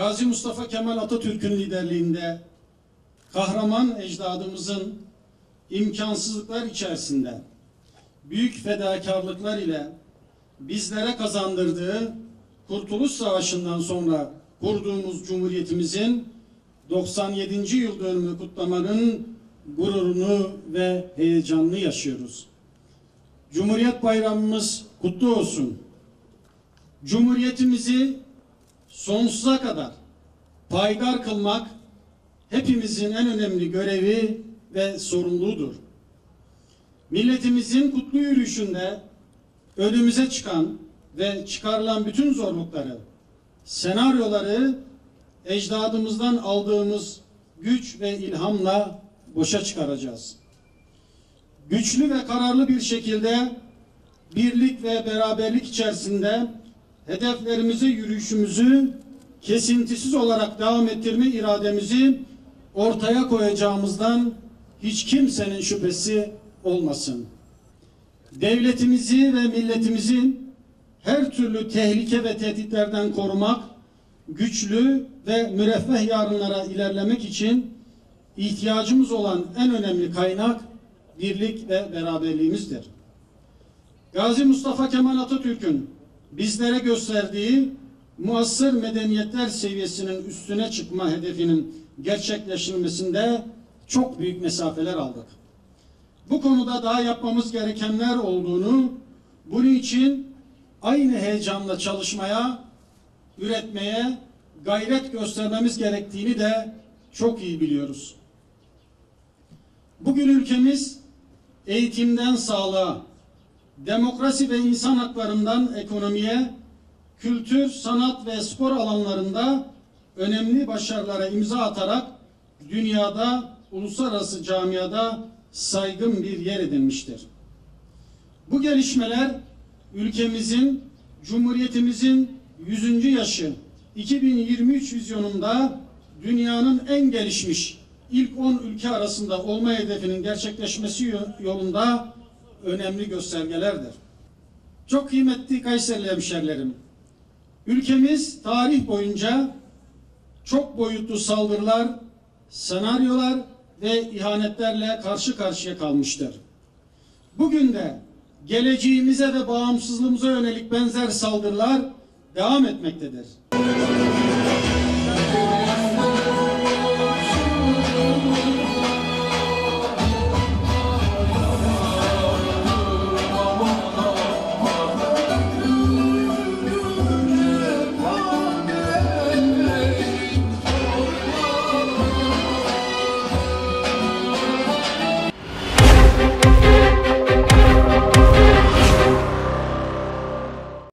Gazi Mustafa Kemal Atatürk'ün liderliğinde kahraman ecdadımızın imkansızlıklar içerisinde büyük fedakarlıklar ile bizlere kazandırdığı Kurtuluş Savaşı'ndan sonra kurduğumuz Cumhuriyetimizin 97. yıl dönümünü kutlamanın gururunu ve heyecanını yaşıyoruz. Cumhuriyet Bayramımız kutlu olsun. Cumhuriyetimizi sonsuza kadar payidar kılmak hepimizin en önemli görevi ve sorumluluğudur. Milletimizin kutlu yürüyüşünde önümüze çıkan ve çıkarılan bütün zorlukları, senaryoları ecdadımızdan aldığımız güç ve ilhamla boşa çıkaracağız. Güçlü ve kararlı bir şekilde birlik ve beraberlik içerisinde hedeflerimize yürüyüşümüzü kesintisiz olarak devam ettirme irademizi ortaya koyacağımızdan hiç kimsenin şüphesi olmasın. Devletimizi ve milletimizi her türlü tehlike ve tehditlerden korumak, güçlü ve müreffeh yarınlara ilerlemek için ihtiyacımız olan en önemli kaynak birlik ve beraberliğimizdir. Gazi Mustafa Kemal Atatürk'ün bizlere gösterdiği muasır medeniyetler seviyesinin üstüne çıkma hedefinin gerçekleştirilmesinde çok büyük mesafeler aldık. Bu konuda daha yapmamız gerekenler olduğunu, bunun için aynı heyecanla çalışmaya, üretmeye, gayret göstermemiz gerektiğini de çok iyi biliyoruz. Bugün ülkemiz eğitimden sağlığa, demokrasi ve insan haklarından ekonomiye, kültür, sanat ve spor alanlarında önemli başarılara imza atarak dünyada, uluslararası camiada saygın bir yer edinmiştir. Bu gelişmeler ülkemizin, Cumhuriyetimizin 100. yaşı 2023 vizyonunda dünyanın en gelişmiş ilk 10 ülke arasında olma hedefinin gerçekleşmesi yolunda önemli göstergelerdir. Çok kıymetli Kayserili hemşerilerim, ülkemiz tarih boyunca çok boyutlu saldırılar, senaryolar ve ihanetlerle karşı karşıya kalmıştır. Bugün de geleceğimize ve bağımsızlığımıza yönelik benzer saldırılar devam etmektedir.